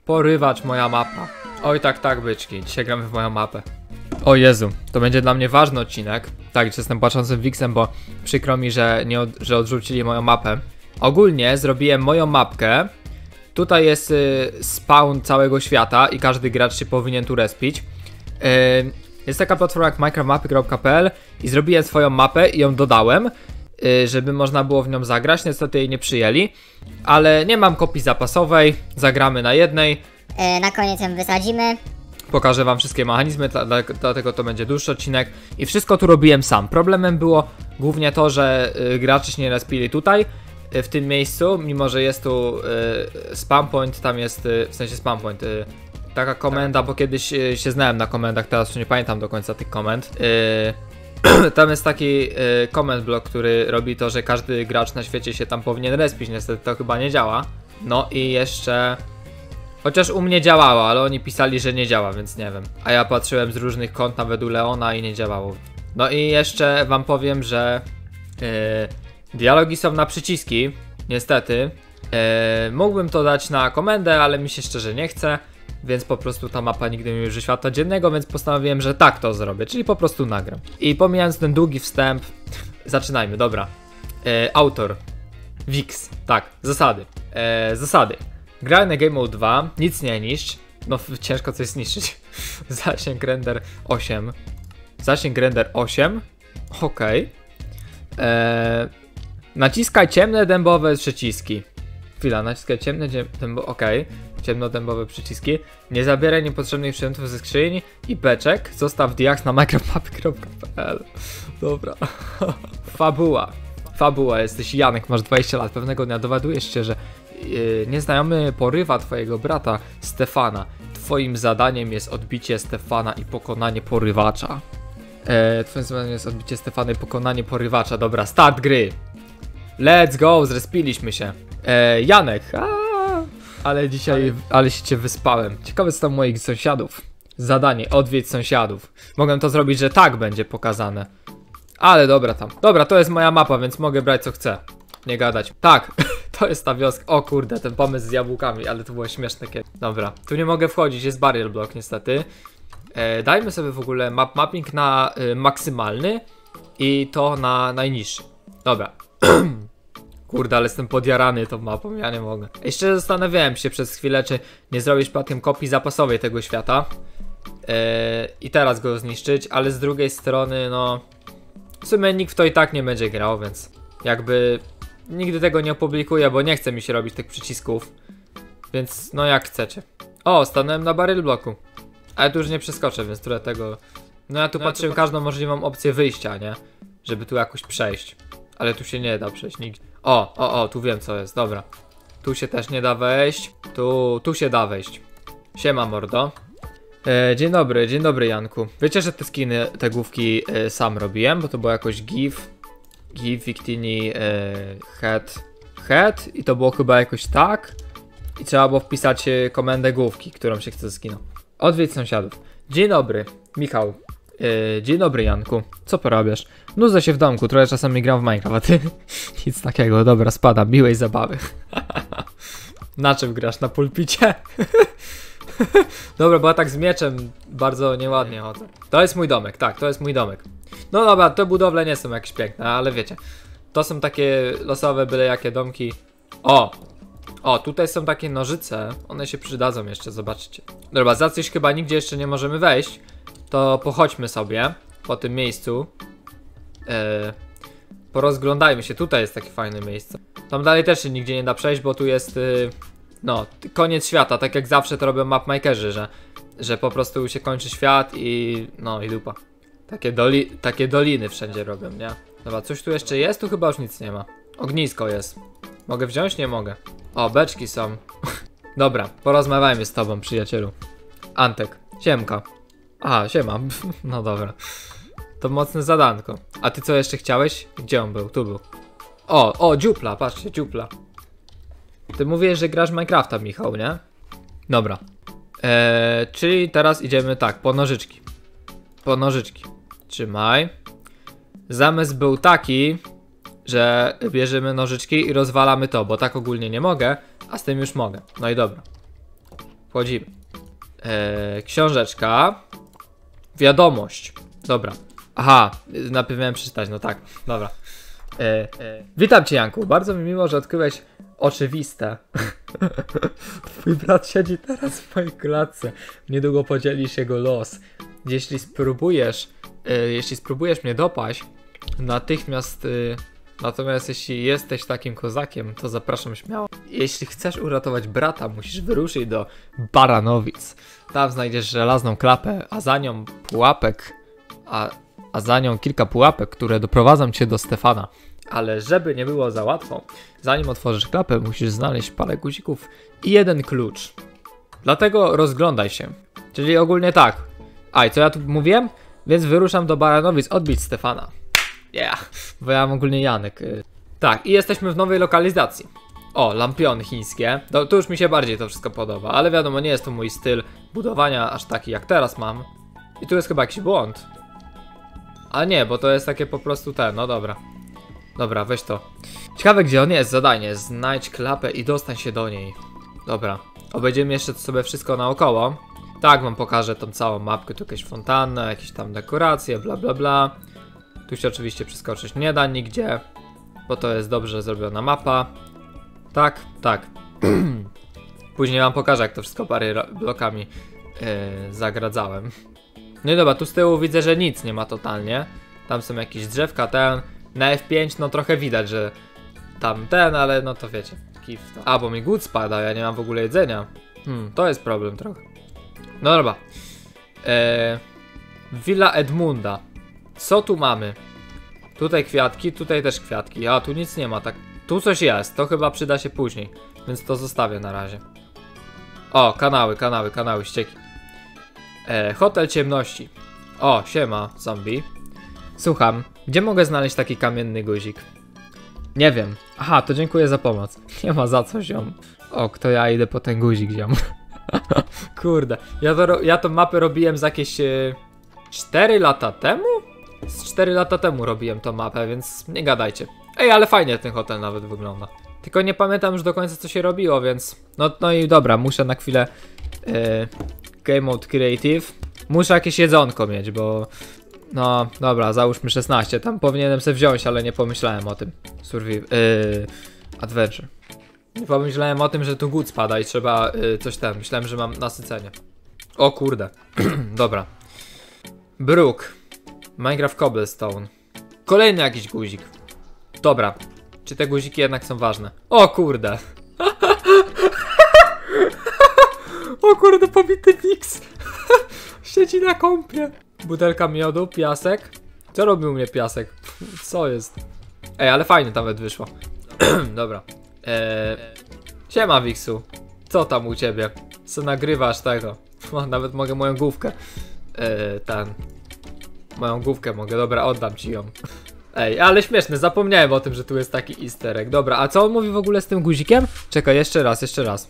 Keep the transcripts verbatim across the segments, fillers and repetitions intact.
Porywacz, moja mapa. Oj tak, tak byczki, dzisiaj gramy w moją mapę. O Jezu, to będzie dla mnie ważny odcinek. Tak, że jestem płaczącym Vixem, bo przykro mi, że, nie od, że odrzucili moją mapę. Ogólnie zrobiłem moją mapkę. Tutaj jest y, spawn całego świata i każdy gracz się powinien tu respić. Y, jest taka platforma jak minecraft mapy kropka p l i zrobiłem swoją mapę i ją dodałem, y, żeby można było w nią zagrać. Niestety jej nie przyjęli, ale nie mam kopii zapasowej, zagramy na jednej. Yy, na koniec ją wysadzimy. Pokażę wam wszystkie mechanizmy, dlatego to będzie dłuższy odcinek. I wszystko tu robiłem sam. Problemem było głównie to, że y, gracze się nie respili tutaj, y, w tym miejscu, mimo że jest tu y, spam point, tam jest, y, w sensie spam point, y, taka komenda, bo kiedyś y, się znałem na komendach, teraz już nie pamiętam do końca tych komend. Y, tam jest taki y, comment block, który robi to, że każdy gracz na świecie się tam powinien respić, niestety to chyba nie działa. No i jeszcze... Chociaż u mnie działało, ale oni pisali, że nie działa, więc nie wiem. A ja patrzyłem z różnych kont, nawet u Leona i nie działało. No i jeszcze wam powiem, że yy, dialogi są na przyciski, niestety. Yy, mógłbym to dać na komendę, ale mi się szczerze nie chce, więc po prostu ta mapa nigdy mi nie uży światła dziennego, więc postanowiłem, że tak to zrobię, czyli po prostu nagram. I pomijając ten długi wstęp, zaczynajmy, dobra. Yy, autor. Vix, tak, zasady. Yy, zasady. Graj na Game Mode dwa, nic nie niszcz. No ciężko coś zniszczyć. Zasięg render osiem. Zasięg render osiem. Okej. Okay. Eee, naciskaj ciemne dębowe przyciski. Chwila, naciskaj ciemne dębowe. Okej. Okay. Ciemnodębowe przyciski. Nie zabieraj niepotrzebnych przedmiotów ze skrzyni i beczek. Zostaw diaks na minecraft mapy kropka p l. Dobra. Fabuła. Fabuła, jesteś Janek, masz dwadzieścia lat. Pewnego dnia dowiadujesz się, że Yy, nieznajomy porywa twojego brata Stefana. Twoim zadaniem jest odbicie Stefana i pokonanie porywacza. Eee, twoim zadaniem jest odbicie Stefana i pokonanie porywacza. Dobra, start gry. Let's go, zrespiliśmy się. Eee, Janek. Aaaa, ale dzisiaj, ale się cię wyspałem. Ciekawe co tam moich sąsiadów. Zadanie, odwiedź sąsiadów. Mogę to zrobić, że tak będzie pokazane. Ale dobra tam. Dobra, to jest moja mapa, więc mogę brać co chcę. Nie gadać. Tak. To jest ta wioska. O kurde, ten pomysł z jabłkami, ale to było śmieszne kiedy. Dobra, tu nie mogę wchodzić, jest barrier block niestety. E, dajmy sobie w ogóle map mapping na y, maksymalny i to na najniższy. Dobra. Kurde, ale jestem podjarany tą mapą, ja nie mogę. Jeszcze zastanawiałem się przez chwilę, czy nie zrobić przypadkiem kopii zapasowej tego świata. E, I teraz go zniszczyć, ale z drugiej strony, no... W sumie nikt w to i tak nie będzie grał, więc jakby... Nigdy tego nie opublikuję, bo nie chce mi się robić tych przycisków. Więc no jak chcecie. O, stanąłem na barrel bloku. Ale tu już nie przeskoczę, więc trochę tego... No ja tu no patrzyłem ja tu... każdą możliwą opcję wyjścia, nie? Żeby tu jakoś przejść. Ale tu się nie da przejść nigdzie. O, o, o, tu wiem co jest, dobra. Tu się też nie da wejść. Tu, tu się da wejść. Siema mordo. E, dzień dobry, dzień dobry Janku. Wiecie, że te skiny, te główki e, sam robiłem, bo to było jakoś gif. Give Victini e, head head i to było chyba jakoś tak i trzeba było wpisać e, komendę główki, którą się chce skinąć. Odwiedź sąsiadów. Dzień dobry, Michał. E, dzień dobry Janku. Co porabiasz? Nudzę się w domku, trochę czasami gram w Minecraft, a ty? Nic takiego, dobra, spadam, miłej zabawy. Na czym grasz? Na pulpicie? Dobra, bo ja tak z mieczem bardzo nieładnie chodzę. To jest mój domek, tak, to jest mój domek. No dobra, te budowle nie są jakieś piękne, ale wiecie. To są takie losowe, byle jakie domki. O! O, tutaj są takie nożyce. One się przydadzą jeszcze, zobaczcie. Dobra, za coś chyba nigdzie jeszcze nie możemy wejść. To pochodźmy sobie po tym miejscu. Eee, porozglądajmy się, tutaj jest takie fajne miejsce. Tam dalej też się nigdzie nie da przejść, bo tu jest... Yy, no, koniec świata, tak jak zawsze to robią mapmakerzy, że, że po prostu się kończy świat i... no i dupa. Takie, doli takie doliny wszędzie robią, nie? Dobra, coś tu jeszcze jest? Tu chyba już nic nie ma. Ognisko jest. Mogę wziąć? Nie mogę. O, beczki są. Dobra, porozmawiajmy z tobą, przyjacielu. Antek, siemka. Aha, siema. No dobra. To mocne zadanko. A ty co jeszcze chciałeś? Gdzie on był? Tu był. O, o, dziupla, patrzcie, dziupla. Ty mówisz, że grasz Minecrafta, Michał, nie? Dobra. Eee, czyli teraz idziemy tak, po nożyczki. Po nożyczki. Trzymaj. Zamysł był taki, że bierzemy nożyczki i rozwalamy to, bo tak ogólnie nie mogę, a z tym już mogę. No i dobra. Wchodzimy. Eee, książeczka. Wiadomość. Dobra. Aha, najpierw miałem przeczytać, no tak, dobra. Eee, e, witam cię, Janku. Bardzo mi miło, że odkryłeś oczywiste. Twój brat siedzi teraz w mojej klatce. Niedługo podzielisz jego los. Jeśli spróbujesz, e, jeśli spróbujesz mnie dopaść, natychmiast... E, natomiast jeśli jesteś takim kozakiem, to zapraszam śmiało. Jeśli chcesz uratować brata, musisz wyruszyć do Baranowic. Tam znajdziesz żelazną klapę, a za nią pułapek, a, a za nią kilka pułapek, które doprowadzą cię do Stefana. Ale żeby nie było za łatwo, zanim otworzysz klapę, musisz znaleźć parę guzików i jeden klucz. Dlatego rozglądaj się. Czyli ogólnie tak. A i co ja tu mówiłem? Więc wyruszam do Baranowic odbić Stefana. Yeah, bo ja mam ogólnie Janek. Tak, i jesteśmy w nowej lokalizacji. O, lampiony chińskie. To, to już mi się bardziej to wszystko podoba, ale wiadomo, nie jest to mój styl budowania aż taki jak teraz mam. I tu jest chyba jakiś błąd. A nie, bo to jest takie po prostu ten, no dobra. Dobra, weź to. Ciekawe, gdzie on jest, zadanie. Znajdź klapę i dostań się do niej. Dobra, obejdziemy jeszcze sobie wszystko naokoło. Tak, wam pokażę tą całą mapkę. Tu jakieś fontanna, jakieś tam dekoracje, bla bla bla. Tu się oczywiście przeskoczyć nie da nigdzie, bo to jest dobrze zrobiona mapa. Tak, tak. Później wam pokażę, jak to wszystko parę blokami yy, zagradzałem. No i dobra, tu z tyłu widzę, że nic nie ma totalnie. Tam są jakieś drzewka, ten. Na F pięć no trochę widać, że tam ten, ale no to wiecie. Kif to. A, bo mi głód spada, ja nie mam w ogóle jedzenia. Hmm, to jest problem trochę. No dobra. Eee, Villa Edmunda. Co tu mamy? Tutaj kwiatki, tutaj też kwiatki. A tu nic nie ma, tak. Tu coś jest, to chyba przyda się później. Więc to zostawię na razie. O, kanały, kanały, kanały, ścieki. E, hotel ciemności. O, siema, zombie. Słucham, gdzie mogę znaleźć taki kamienny guzik? Nie wiem. Aha, to dziękuję za pomoc. Nie ma za co, ziom. O, kto ja idę po ten guzik, ziom. Kurde, ja to, ja tą mapę robiłem z jakieś e, cztery lata temu? Z cztery lata temu robiłem tą mapę, więc nie gadajcie. Ej, ale fajnie ten hotel nawet wygląda. Tylko nie pamiętam już do końca, co się robiło, więc... No, no i dobra, muszę na chwilę... Yy, Game Mode Creative. Muszę jakieś jedzonko mieć, bo... No, dobra, załóżmy szesnaście. Tam powinienem sobie wziąć, ale nie pomyślałem o tym. Survival... Yy, adventure. Nie pomyślałem o tym, że tu głód spada i trzeba yy, coś tam. Myślałem, że mam nasycenie. O kurde. Dobra. Brook. Minecraft Cobblestone. Kolejny jakiś guzik. Dobra. Czy te guziki jednak są ważne? O kurde. O kurde, pobity Mix. Siedzi na kąpie. Butelka miodu, piasek. Co robił mnie piasek? Co jest? Ej, ale fajnie nawet wyszło. Dobra. Eee... Siema, Wiksu. Co tam u ciebie? Co nagrywasz tego? Nawet mogę moją główkę. Eee, ten... Moją główkę mogę, dobra, oddam ci ją. Ej, ale śmieszne, zapomniałem o tym, że tu jest taki easter egg. Dobra, a co on mówi w ogóle z tym guzikiem? Czekaj, jeszcze raz, jeszcze raz.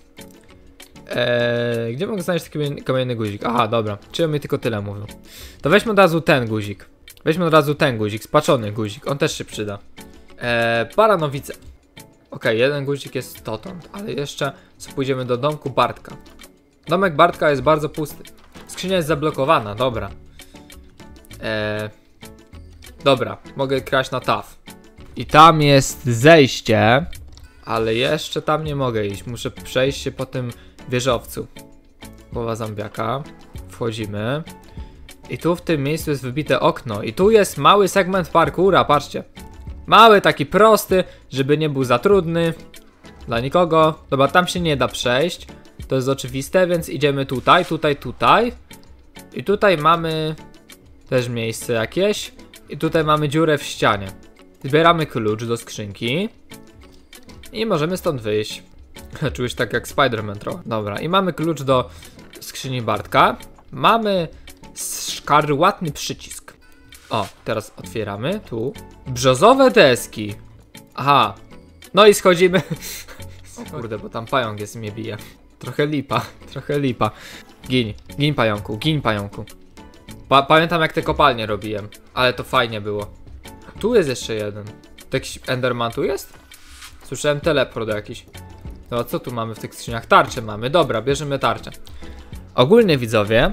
Eee, gdzie mogę znaleźć taki kamienny guzik? Aha, dobra, czy on mi tylko tyle mówił. To weźmy od razu ten guzik. Weźmy od razu ten guzik, spaczony guzik, on też się przyda. Eee, Baranowice. Okej, jeden guzik jest dotąd, ale jeszcze co pójdziemy do domku Bartka. Domek Bartka jest bardzo pusty. Skrzynia jest zablokowana, dobra. Eee, dobra, mogę kraść na taf. I tam jest zejście, ale jeszcze tam nie mogę iść. Muszę przejść się po tym wieżowcu. Głowa zombiaka. Wchodzimy. I tu w tym miejscu jest wybite okno. I tu jest mały segment parkoura, patrzcie. Mały, taki prosty, żeby nie był za trudny. Dla nikogo. Dobra, tam się nie da przejść. To jest oczywiste, więc idziemy tutaj, tutaj, tutaj. I tutaj mamy też miejsce jakieś. I tutaj mamy dziurę w ścianie. Zbieramy klucz do skrzynki. I możemy stąd wyjść. Czułeś tak jak Spider-Man trochę. Dobra, i mamy klucz do skrzyni Bartka. Mamy szkarłatny przycisk. O, teraz otwieramy. Tu. Brzozowe deski. Aha. No i schodzimy. O kurde, bo tam pająk jest i mnie bije. Trochę lipa, trochę lipa. Gin, gin pająku, gin pająku. Pa pamiętam jak te kopalnie robiłem, ale to fajnie było. Tu jest jeszcze jeden. To jakiś Enderman tu jest? Słyszałem teleport jakiś. No co tu mamy w tych skrzyniach? Tarczę mamy, dobra, bierzemy tarczę. Ogólnie widzowie,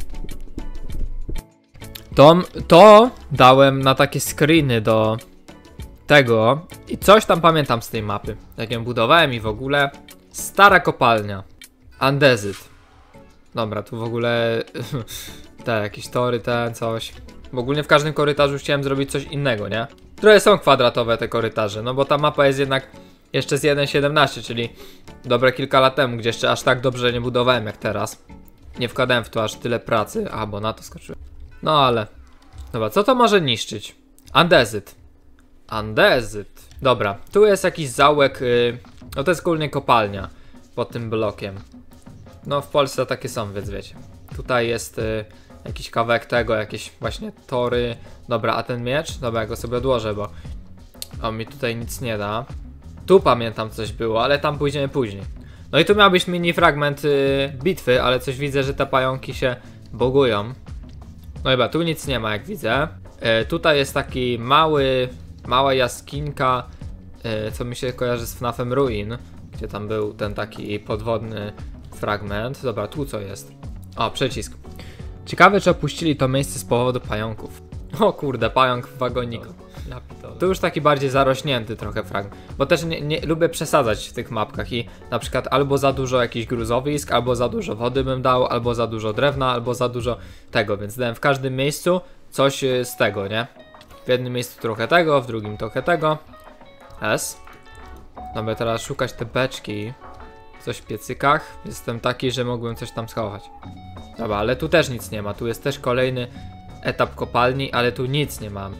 to, to dałem na takie screeny do tego i coś tam pamiętam z tej mapy. Jak ją budowałem i w ogóle. Stara kopalnia. Andezyt. Dobra, tu w ogóle te jakieś tory, ten coś. W ogóle w każdym korytarzu chciałem zrobić coś innego, nie? Trochę są kwadratowe te korytarze, no bo ta mapa jest jednak jeszcze z jeden siedemnaście, czyli dobre kilka lat temu, gdzie jeszcze aż tak dobrze nie budowałem jak teraz. Nie wkładałem w to aż tyle pracy, a bo na to skoczyłem. No ale, dobra, co to może niszczyć? Andezyt. Andezyt. Dobra, tu jest jakiś zaułek, yy, no to jest ogólnie kopalnia pod tym blokiem. No w Polsce takie są, więc wiecie. Tutaj jest yy, jakiś kawałek tego, jakieś właśnie tory. Dobra, a ten miecz? Dobra, ja go sobie odłożę, bo on mi tutaj nic nie da. Tu pamiętam coś było, ale tam pójdziemy później. No i tu miał być mini fragment yy, bitwy, ale coś widzę, że te pająki się bogują. No chyba tu nic nie ma, jak widzę. Yy, tutaj jest taki mały, mała jaskinka, yy, co mi się kojarzy z FNAFem Ruin, gdzie tam był ten taki podwodny fragment. Dobra, tu co jest? O, przycisk. Ciekawe, czy opuścili to miejsce z powodu pająków. O kurde, pająk w wagoniku. Tu już taki bardziej zarośnięty trochę fragment. Bo też nie, nie lubię przesadzać w tych mapkach i na przykład albo za dużo jakichś gruzowisk, albo za dużo wody bym dał, albo za dużo drewna, albo za dużo tego, więc dałem w każdym miejscu coś z tego, nie? W jednym miejscu trochę tego, w drugim trochę tego. S. Dobra, teraz szukać te beczki. Coś w piecykach. Jestem taki, że mogłem coś tam schować. Dobra, ale tu też nic nie ma. Tu jest też kolejny etap kopalni, ale tu nic nie mam.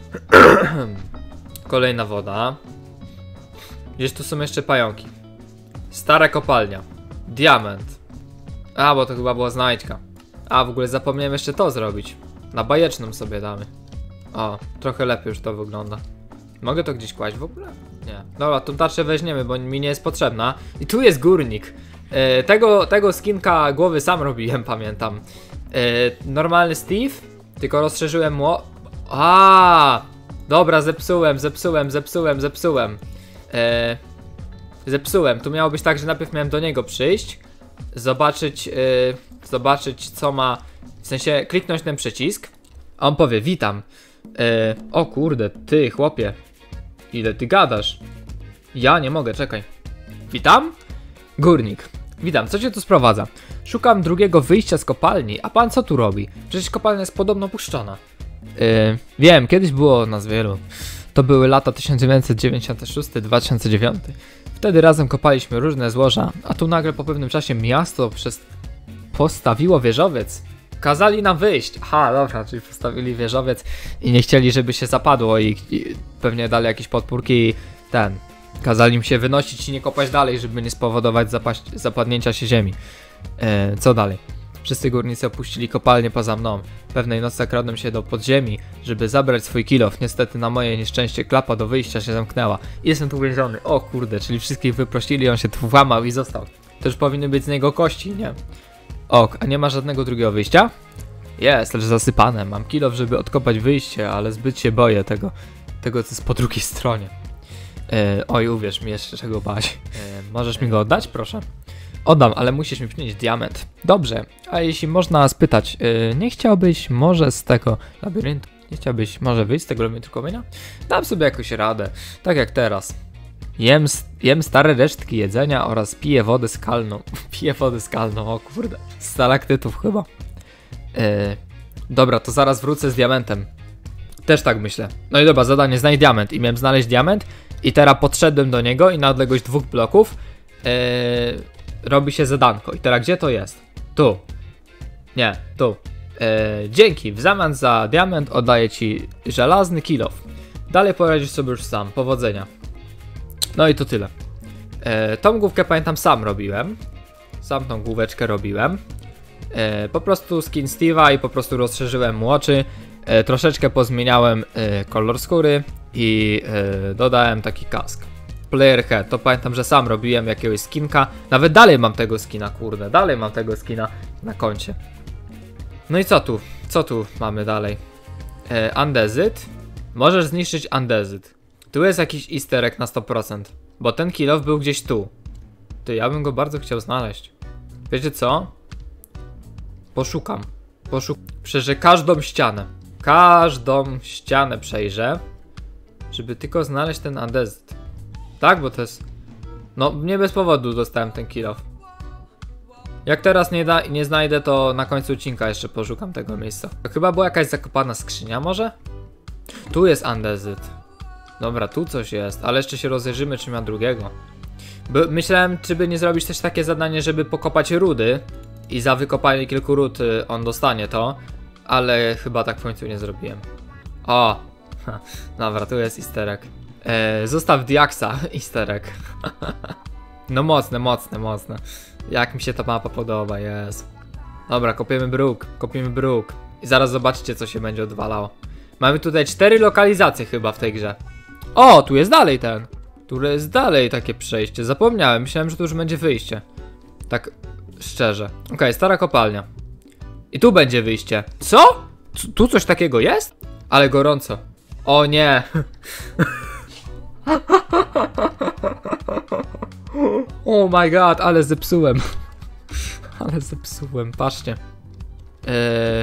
Kolejna woda. Gdzieś tu są jeszcze pająki. Stara kopalnia. Diament. A, bo to chyba była znajdźka. A, w ogóle zapomniałem jeszcze to zrobić. Na bajeczną sobie damy. O, trochę lepiej już to wygląda. Mogę to gdzieś kłaść w ogóle? Nie. Dobra, tą tarczę weźmiemy, bo mi nie jest potrzebna. I tu jest górnik. E, tego, tego skinka głowy sam robiłem, pamiętam. E, normalny Steve, tylko rozszerzyłem mło... A, dobra, zepsułem, zepsułem, zepsułem, zepsułem. E, zepsułem. Tu miało być tak, że najpierw miałem do niego przyjść, zobaczyć, e, zobaczyć co ma... W sensie kliknąć ten przycisk, a on powie, witam. E, o kurde, ty chłopie, ile ty gadasz? Ja nie mogę, czekaj. Witam? Górnik. Witam, co cię tu sprowadza? Szukam drugiego wyjścia z kopalni, a pan co tu robi? Przecież kopalnia jest podobno puszczona. Yy, wiem, kiedyś było nas wielu. To były lata tysiąc dziewięćset dziewięćdziesiąty szósty do dwa tysiące dziewiątego. Wtedy razem kopaliśmy różne złoża, a tu nagle po pewnym czasie miasto przez... postawiło wieżowiec. Kazali nam wyjść. Aha, dobra, czyli postawili wieżowiec i nie chcieli, żeby się zapadło i, i pewnie dali jakieś podpórki i ten... Kazali im się wynosić i nie kopać dalej, żeby nie spowodować zapaść, zapadnięcia się ziemi. E, co dalej? Wszyscy górnicy opuścili kopalnię poza mną. Pewnej nocy zakradłem się do podziemi, żeby zabrać swój kilof. Niestety na moje nieszczęście klapa do wyjścia się zamknęła. I jestem tu uwięziony. O kurde, czyli wszystkich wyprosili, on się tu włamał i został. To już powinny być z niego kości, nie? Ok, a nie ma żadnego drugiego wyjścia? Jest, lecz zasypane. Mam kilof, żeby odkopać wyjście, ale zbyt się boję tego, tego co jest po drugiej stronie. E, oj, uwierz mi, jeszcze czego bać. E, możesz mi go oddać, proszę? Oddam, ale musisz mi przynieść diament. Dobrze, a jeśli można spytać, e, nie chciałbyś może z tego labiryntu, nie chciałbyś może wyjść z tego labiryntu kamienia? Dam sobie jakoś radę, tak jak teraz. Jem, jem stare resztki jedzenia oraz piję wodę skalną. Piję wodę skalną, o kurde. Z stalaktytów chyba. E, dobra, to zaraz wrócę z diamentem. Też tak myślę. No i dobra, zadanie, znajdź diament. I miałem znaleźć diament. I teraz podszedłem do niego i na odległość dwóch bloków yy, robi się zadanko. I teraz gdzie to jest? Tu. Nie, tu. Yy, dzięki, w zamian za diament oddaję ci żelazny kilof. Dalej poradzisz sobie już sam. Powodzenia. No i to tyle. Yy, tą główkę pamiętam sam robiłem. Sam tą główeczkę robiłem. Yy, po prostu skin Steve'a i po prostu rozszerzyłem mu oczy. Yy, troszeczkę pozmieniałem yy, kolor skóry. I yy, dodałem taki kask. Player head, to pamiętam, że sam robiłem jakiegoś skinka. Nawet dalej mam tego skina, kurde. Dalej mam tego skina na koncie. No i co tu? Co tu mamy dalej? Yy, Andezyt. Możesz zniszczyć Andezyt. Tu jest jakiś easter egg na sto procent. Bo ten kilof był gdzieś tu. Ty, ja bym go bardzo chciał znaleźć. Wiecie co? Poszukam. Poszukam. Przejrzę każdą ścianę. Każdą ścianę przejrzę. Żeby tylko znaleźć ten andezyt. Tak, bo to jest... No, nie bez powodu dostałem ten kill off. Jak teraz nie, da, nie znajdę, to na końcu odcinka jeszcze poszukam tego miejsca. To chyba była jakaś zakopana skrzynia może? Tu jest andezyt. Dobra, tu coś jest, ale jeszcze się rozejrzymy, czy ma drugiego. Bo myślałem, czy by nie zrobić też takie zadanie, żeby pokopać rudy. I za wykopanie kilku ród on dostanie to. Ale chyba tak w końcu nie zrobiłem. O! Dobra, tu jest easter egg. Eee, zostaw Diaksa, easter egg. No mocne, mocne, mocne. Jak mi się ta mapa podoba, jest. Dobra, kopiemy bruk, kopiemy bruk. I zaraz zobaczycie, co się będzie odwalało. Mamy tutaj cztery lokalizacje chyba w tej grze. O, tu jest dalej ten. Tu jest dalej takie przejście. Zapomniałem, myślałem, że tu już będzie wyjście. Tak szczerze. Okej, okay, stara kopalnia. I tu będzie wyjście. Co? C tu coś takiego jest? Ale gorąco. O nie. Oh my god, ale zepsułem. Ale zepsułem, patrzcie. Eee...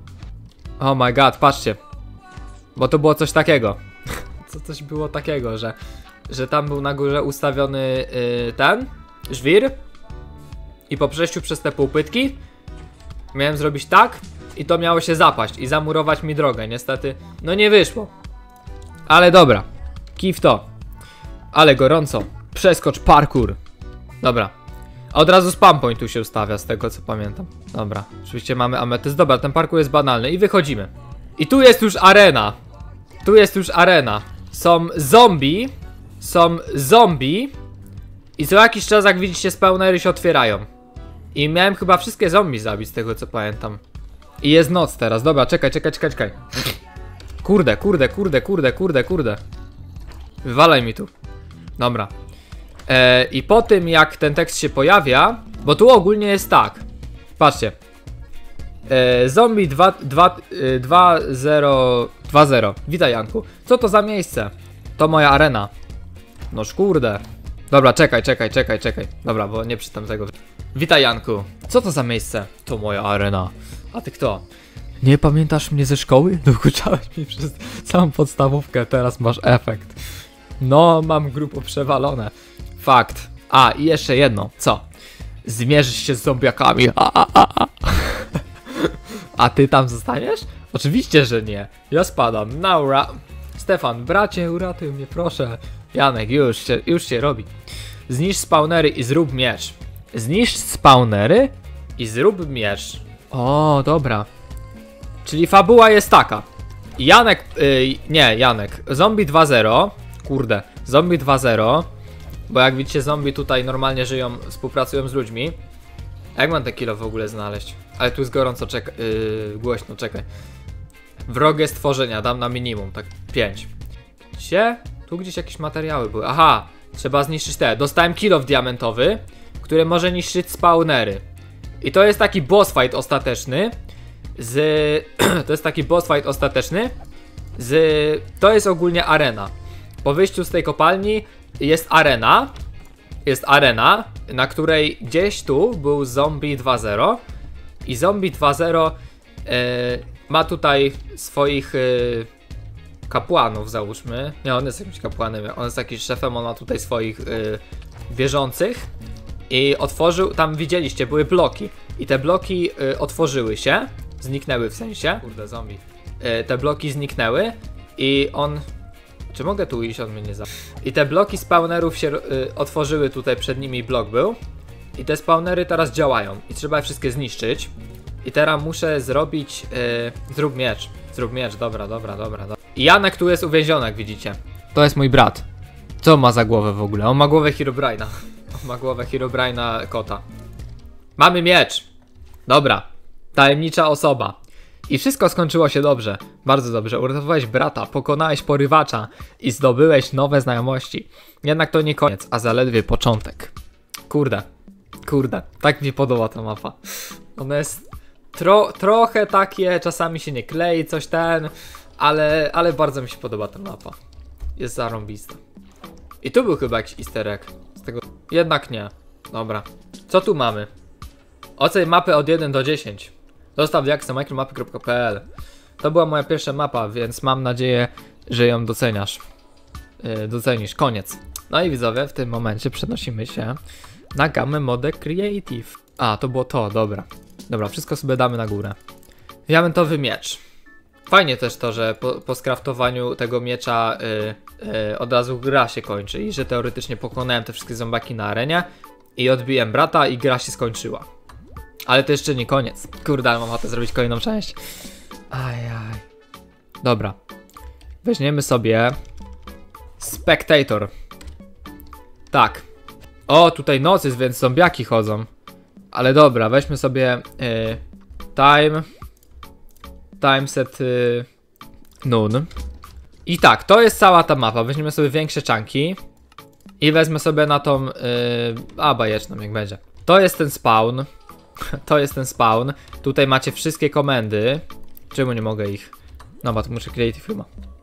Oh my god, patrzcie. Bo to było coś takiego. Co coś było takiego, że że tam był na górze ustawiony yy, ten żwir. I po przejściu przez te półpytki miałem zrobić tak i to miało się zapaść i zamurować mi drogę. Niestety, no nie wyszło. Ale dobra, kij w to. Ale gorąco. Przeskocz parkour. Dobra. A od razu spam point tu się ustawia, z tego co pamiętam. Dobra, oczywiście mamy ametyst. Dobra, ten parkour jest banalny i wychodzimy. I tu jest już arena. Tu jest już arena. Są zombie. Są zombie. I co jakiś czas, jak widzicie, spawnery się otwierają. I miałem chyba wszystkie zombie zabić, z tego co pamiętam. I jest noc teraz. Dobra, czekaj, czekaj, czekaj, czekaj. Kurde, kurde, kurde, kurde, kurde, kurde. Wywalaj mi tu. Dobra. E, I po tym, jak ten tekst się pojawia, bo tu ogólnie jest tak. Patrzcie. E, zombie dwa zero dwa zero. Witaj, Janku. Co to za miejsce? To moja arena. Noż kurde. Dobra, czekaj, czekaj, czekaj, czekaj. Dobra, bo nie czytam tego. Witaj, Janku. Co to za miejsce? To moja arena. A ty kto? Nie pamiętasz mnie ze szkoły? Dokuczałeś mi przez całą podstawówkę, teraz masz efekt. No, mam grubo przewalone. Fakt. A, i jeszcze jedno. Co? Zmierzysz się z zombiakami. A, a, a, a. A ty tam zostaniesz? Oczywiście, że nie. Ja spadam. Naura. Stefan, bracie, uratuj mnie, proszę. Janek, już się, już się robi. Zniszcz spawnery i zrób miecz. Zniszcz spawnery i zrób miecz. O, dobra. Czyli fabuła jest taka. Janek, yy, nie, Janek. Zombie dwa zero. Kurde, zombie dwa zero. Bo jak widzicie, zombie tutaj normalnie żyją, współpracują z ludźmi. Jak mam te kilo w ogóle znaleźć? Ale tu jest gorąco, czekaj, yy, głośno, czekaj. Wrogie stworzenia, dam na minimum, tak pięć. Gdzie? Tu gdzieś jakieś materiały były. Aha, trzeba zniszczyć te. Dostałem kill diamentowy, który może niszczyć spawnery. I to jest taki boss fight ostateczny. Z... to jest taki boss fight ostateczny. Z... To jest ogólnie arena. Po wyjściu z tej kopalni jest arena. Jest arena, na której gdzieś tu był zombie dwa zero. I zombie dwa zero yy, ma tutaj swoich yy, kapłanów, załóżmy. Nie, on jest jakimś kapłanem, on jest jakimś szefem, on ma tutaj swoich yy, wierzących. I otworzył, tam widzieliście, były bloki. I te bloki yy, otworzyły się. Zniknęły w sensie. Kurde, zombie. Yy, te bloki zniknęły. I on... Czy mogę tu iść? On mnie nie za... I te bloki spawnerów się yy, otworzyły, tutaj przed nimi blok był. I te spawnery teraz działają. I trzeba je wszystkie zniszczyć. I teraz muszę zrobić... Yy, zrób miecz. Zrób miecz, dobra, dobra, dobra, dobra. I Janek tu jest uwięziony, jak widzicie. To jest mój brat. Co on ma za głowę w ogóle? On ma głowę Herobrine'a. On ma głowę Herobrine'a kota. Mamy miecz. Dobra. Tajemnicza osoba. I wszystko skończyło się dobrze. Bardzo dobrze. Uratowałeś brata, pokonałeś porywacza i zdobyłeś nowe znajomości. Jednak to nie koniec, a zaledwie początek. Kurde. Kurde. Tak mi podoba ta mapa. Ona jest tro, trochę takie, czasami się nie klei, coś ten, ale, ale bardzo mi się podoba ta mapa. Jest zarąbista. I tu był chyba jakiś easter egg. Z tego... Jednak nie. Dobra. Co tu mamy? Oceń mapy od jeden do dziesięciu. Zostaw jak na micromapy kropka p l. To była moja pierwsza mapa, więc mam nadzieję, że ją doceniasz. Yy, docenisz. Koniec. No i widzowie, w tym momencie przenosimy się na gamę Mode Creative. A, to było to, dobra. Dobra, wszystko sobie damy na górę. Diamentowy miecz. Fajnie też to, że po, po skraftowaniu tego miecza yy, yy, od razu gra się kończy i że teoretycznie pokonałem te wszystkie zombaki na arenie i odbiłem brata i gra się skończyła. Ale to jeszcze nie koniec. Kurde, ale mam ochotę zrobić kolejną część. Ajaj. Dobra. Weźmiemy sobie Spectator. Tak. O, tutaj noc jest, więc zombiaki chodzą. Ale dobra, weźmy sobie yy, time time set yy, noon. I tak, to jest cała ta mapa. Weźmiemy sobie większe chunki i wezmę sobie na tą yy, a bajeczną, jak będzie. To jest ten spawn. To jest ten spawn. Tutaj macie wszystkie komendy. Czemu nie mogę ich? No bo tu muszę creative chyba.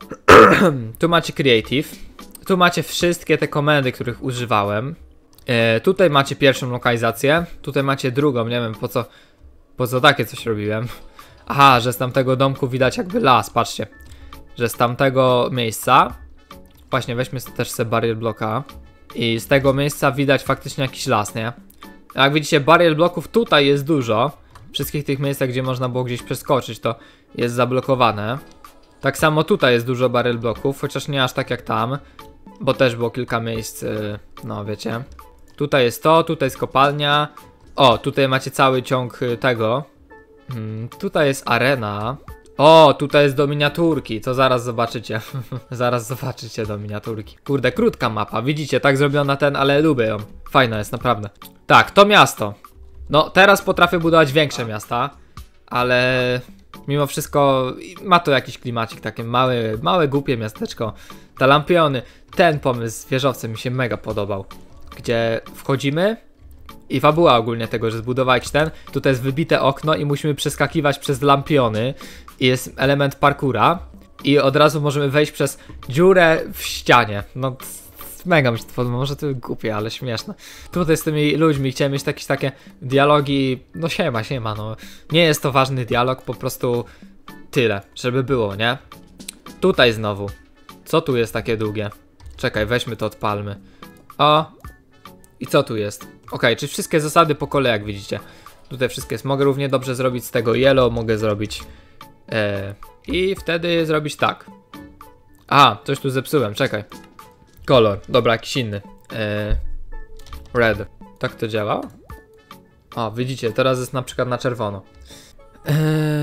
Tu macie creative. Tu macie wszystkie te komendy, których używałem. E, tutaj macie pierwszą lokalizację. Tutaj macie drugą, nie wiem po co po co takie coś robiłem. Aha, że z tamtego domku widać jakby las, patrzcie. Że z tamtego miejsca. Właśnie weźmy też sobie barrier bloka. I z tego miejsca widać faktycznie jakiś las, nie? Jak widzicie, barrier bloków tutaj jest dużo. Wszystkich tych miejscach, gdzie można było gdzieś przeskoczyć, to jest zablokowane. Tak samo tutaj jest dużo barrier bloków, chociaż nie aż tak jak tam. Bo też było kilka miejsc, no wiecie. Tutaj jest to, tutaj jest kopalnia. O, tutaj macie cały ciąg tego. Hmm, tutaj jest arena. O, tutaj jest do miniaturki, to zaraz zobaczycie. Zaraz zobaczycie do miniaturki. Kurde, krótka mapa, widzicie, tak zrobiona ten, ale lubię ją. Fajna jest, naprawdę. Tak, to miasto. No, teraz potrafię budować większe miasta, ale mimo wszystko ma to jakiś klimacik, takie małe, małe głupie miasteczko. Te lampiony, ten pomysł z wieżowcem mi się mega podobał. Gdzie wchodzimy i fabuła ogólnie tego, że zbudowałeś ten, tutaj jest wybite okno i musimy przeskakiwać przez lampiony i jest element parkoura i od razu możemy wejść przez dziurę w ścianie. No mega mi się to podoba, może to głupie, ale śmieszne. Tutaj z tymi ludźmi chciałem mieć jakieś takie dialogi, no siema, siema, no. Nie jest to ważny dialog, po prostu tyle, żeby było, nie? Tutaj znowu. Co tu jest takie długie? Czekaj, weźmy to, odpalmy. O! I co tu jest? Ok, czyli wszystkie zasady po kolei, jak widzicie. Tutaj wszystko jest. Mogę równie dobrze zrobić z tego yellow, mogę zrobić e, i wtedy zrobić tak. Aha, coś tu zepsułem, czekaj. Kolor, dobra, jakiś inny. E, red. Tak to działa? O, widzicie, teraz jest na przykład na czerwono. E,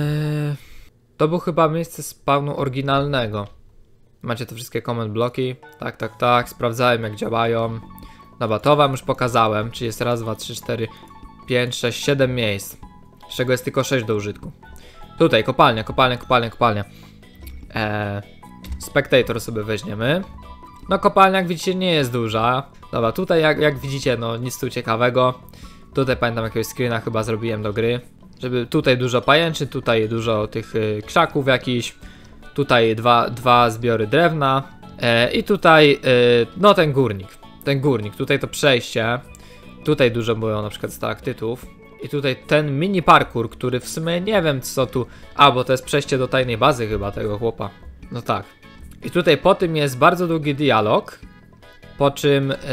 to było chyba miejsce spawnu oryginalnego. Macie te wszystkie comment bloki. Tak, tak, tak, sprawdzałem jak działają. Dobra, to wam już pokazałem, czyli jest raz, dwa, trzy, cztery, pięć, sześć, siedem miejsc. Z czego jest tylko sześć do użytku. Tutaj kopalnia, kopalnia, kopalnia, kopalnia. Eee, Spectator sobie weźmiemy. No kopalnia, jak widzicie, nie jest duża. Dobra, tutaj jak, jak widzicie, no nic tu ciekawego. Tutaj pamiętam jakiegoś screena chyba zrobiłem do gry. Żeby tutaj dużo pajęczy, tutaj dużo tych y, krzaków jakichś. Tutaj dwa, dwa zbiory drewna. Eee, I tutaj, y, no ten górnik. Ten górnik, tutaj to przejście. Tutaj dużo było na przykład stalaktytów. I tutaj ten mini parkour, który w sumie nie wiem co tu. A, bo to jest przejście do tajnej bazy chyba tego chłopa. No tak. I tutaj po tym jest bardzo długi dialog. Po czym yy...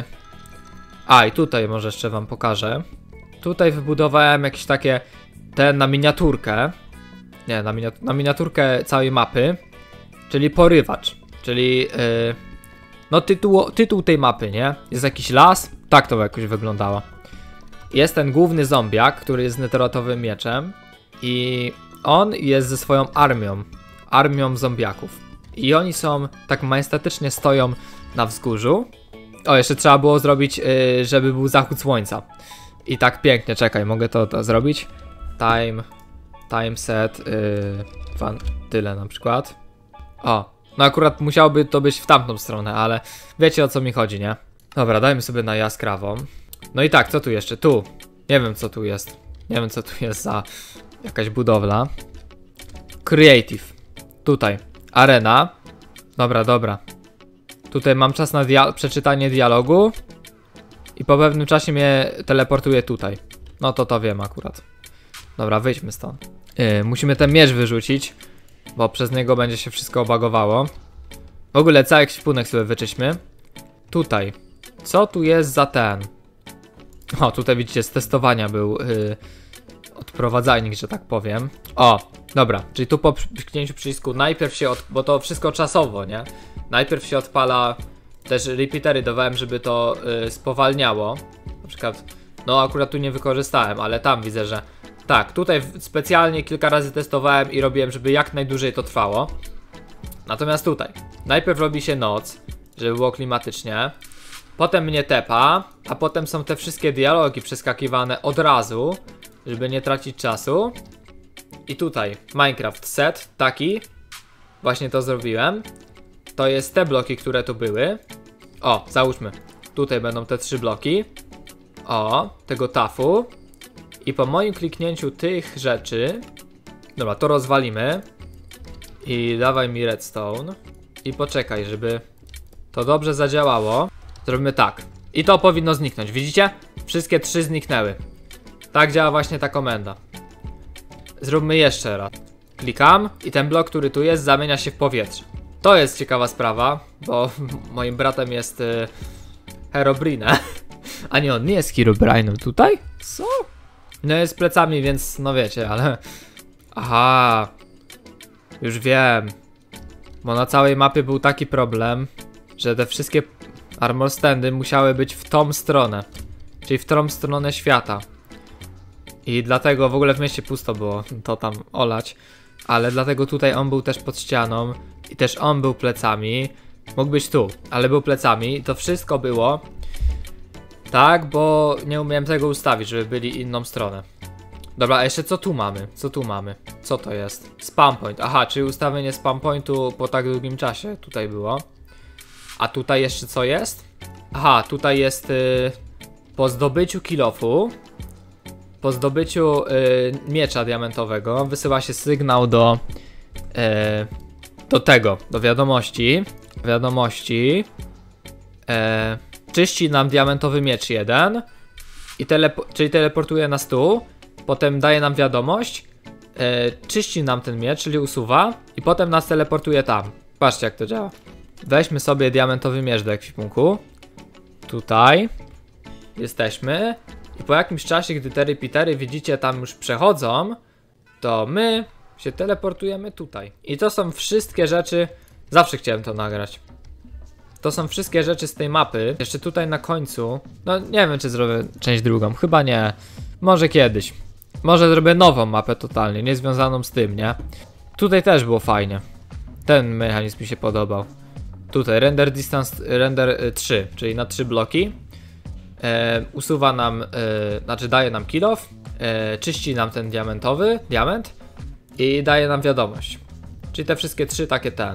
A, i tutaj może jeszcze wam pokażę. Tutaj wybudowałem jakieś takie te na miniaturkę. Nie, na, miniat na miniaturkę całej mapy. Czyli porywacz. Czyli yy... no tytuł, tytuł tej mapy, nie? Jest jakiś las. Tak to jakoś wyglądało. Jest ten główny zombiak, który jest z neterotowym mieczem. I on jest ze swoją armią. Armią zombiaków. I oni są, tak majestatycznie stoją na wzgórzu. O, jeszcze trzeba było zrobić, yy, żeby był zachód słońca. I tak pięknie, czekaj, mogę to, to zrobić. Time, time set, yy, fan, tyle na przykład. O, no akurat musiałoby to być w tamtą stronę, ale wiecie o co mi chodzi, nie? Dobra, dajmy sobie na jaskrawą. No i tak, co tu jeszcze? Tu. Nie wiem co tu jest. Nie wiem co tu jest za jakaś budowla. Creative. Tutaj. Arena. Dobra, dobra. Tutaj mam czas na dia przeczytanie dialogu. i po pewnym czasie mnie teleportuje tutaj. No to to wiem akurat. Dobra, wyjdźmy stąd. Yy, musimy ten miecz wyrzucić, bo przez niego będzie się wszystko obagowało. W ogóle cały ekwipunek sobie wyczyśmy. Tutaj. Co tu jest za ten? O, tutaj widzicie, z testowania był yy, odprowadzajnik, że tak powiem. O, dobra, czyli tu po kliknięciu przycisku najpierw się, od... bo to wszystko czasowo, nie? Najpierw się odpala, też repeatery dawałem, żeby to yy, spowalniało. Na przykład, no akurat tu nie wykorzystałem, ale tam widzę, że tak, tutaj specjalnie kilka razy testowałem i robiłem, żeby jak najdłużej to trwało. Natomiast tutaj, najpierw robi się noc, żeby było klimatycznie. Potem mnie tepa, a potem są te wszystkie dialogi przeskakiwane od razu, żeby nie tracić czasu. I tutaj Minecraft set, taki. Właśnie to zrobiłem. To jest te bloki, które tu były. O, załóżmy. Tutaj będą te trzy bloki. O, tego tafu. I po moim kliknięciu tych rzeczy... Dobra, to rozwalimy. I dawaj mi redstone. I poczekaj, żeby to dobrze zadziałało. Zrobimy tak. I to powinno zniknąć. Widzicie? Wszystkie trzy zniknęły. Tak działa właśnie ta komenda. Zróbmy jeszcze raz. Klikam i ten blok, który tu jest, zamienia się w powietrze. To jest ciekawa sprawa, bo moim bratem jest y, Herobrine. A nie, on nie jest Herobrine tutaj? Co? No jest plecami, więc no wiecie, ale... Aha. Już wiem. Bo na całej mapie był taki problem, że te wszystkie armor standy musiały być w tą stronę. Czyli w tą stronę świata. I dlatego w ogóle w mieście pusto było, to tam olać. Ale dlatego tutaj on był też pod ścianą. I też on był plecami. Mógł być tu, ale był plecami. I to wszystko było tak, bo nie umiałem tego ustawić, żeby byli inną stronę. Dobra, a jeszcze co tu mamy? Co tu mamy? Co to jest? Spam point. Aha, czyli ustawienie spam pointu po tak długim czasie tutaj było. A tutaj jeszcze co jest? Aha, tutaj jest yy, po zdobyciu kilofu, po zdobyciu yy, miecza diamentowego wysyła się sygnał do yy, do tego, do wiadomości. Wiadomości. Yy, czyści nam diamentowy miecz jeden. I telepo czyli teleportuje nas tu. Potem daje nam wiadomość. Yy, czyści nam ten miecz, czyli usuwa. I potem nas teleportuje tam. Patrzcie jak to działa. Weźmy sobie diamentowy miecz do ekwipunku. Tutaj. Jesteśmy. I po jakimś czasie, gdy te repeatery widzicie tam już przechodzą, to my się teleportujemy tutaj. I to są wszystkie rzeczy. Zawsze chciałem to nagrać. To są wszystkie rzeczy z tej mapy. Jeszcze tutaj na końcu. No nie wiem, czy zrobię część drugą. Chyba nie. Może kiedyś. Może zrobię nową mapę totalnie, niezwiązaną z tym, nie? Tutaj też było fajnie. Ten mechanizm mi się podobał. Tutaj render distance, render trzy, czyli na trzy bloki. E, usuwa nam, e, znaczy daje nam kill off, e, czyści nam ten diamentowy, diament i daje nam wiadomość. Czyli te wszystkie trzy takie ten.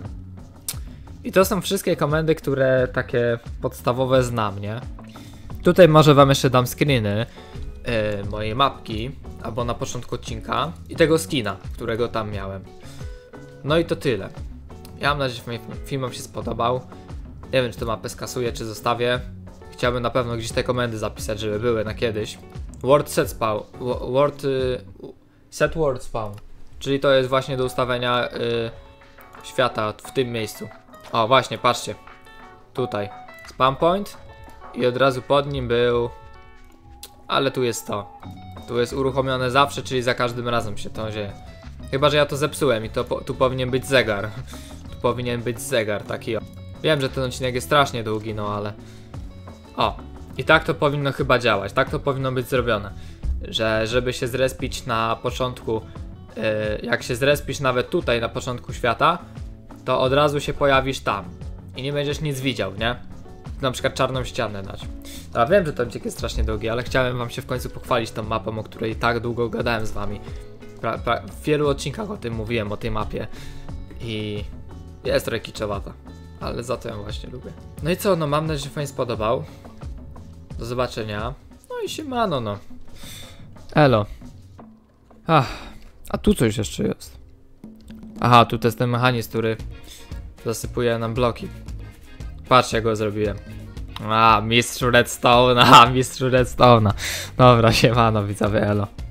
I to są wszystkie komendy, które takie podstawowe znam, nie? Tutaj może wam jeszcze dam screeny e, mojej mapki, albo na początku odcinka i tego skina, którego tam miałem. No i to tyle. Ja mam nadzieję, że film wam się spodobał. Nie wiem, czy tę mapę skasuję, czy zostawię. Chciałbym na pewno gdzieś te komendy zapisać, żeby były na kiedyś. Word set spawn. Word, y, set word spawn. Czyli to jest właśnie do ustawienia y, świata w tym miejscu. O, właśnie, patrzcie. Tutaj. Spawn point. I od razu pod nim był... Ale tu jest to. Tu jest uruchomione zawsze, czyli za każdym razem się to dzieje. Chyba, że ja to zepsułem i to po, tu powinien być zegar. Tu powinien być zegar, taki o. Wiem, że ten odcinek jest strasznie długi, no ale... O, i tak to powinno chyba działać, tak to powinno być zrobione. Że żeby się zrespić na początku, yy, jak się zrespisz nawet tutaj na początku świata, to od razu się pojawisz tam. I nie będziesz nic widział, nie? Na przykład czarną ścianę dać. A wiem, że ten odcinek jest strasznie długi, ale chciałem wam się w końcu pochwalić tą mapą, o której tak długo gadałem z wami. Pra, pra, w wielu odcinkach o tym mówiłem, o tej mapie. I jest trochę kiczowata, ale za to ją właśnie lubię. No i co, no mam nadzieję, że wam się spodobał. Do zobaczenia. No i siemano, no. Elo. Ach, a tu coś jeszcze jest. Aha, tu to jest ten mechanizm, który zasypuje nam bloki. Patrzcie, jak go zrobiłem. A, mistrzu Redstone'a, mistrzu Redstone'a. Dobra, siemano, widzowie, elo.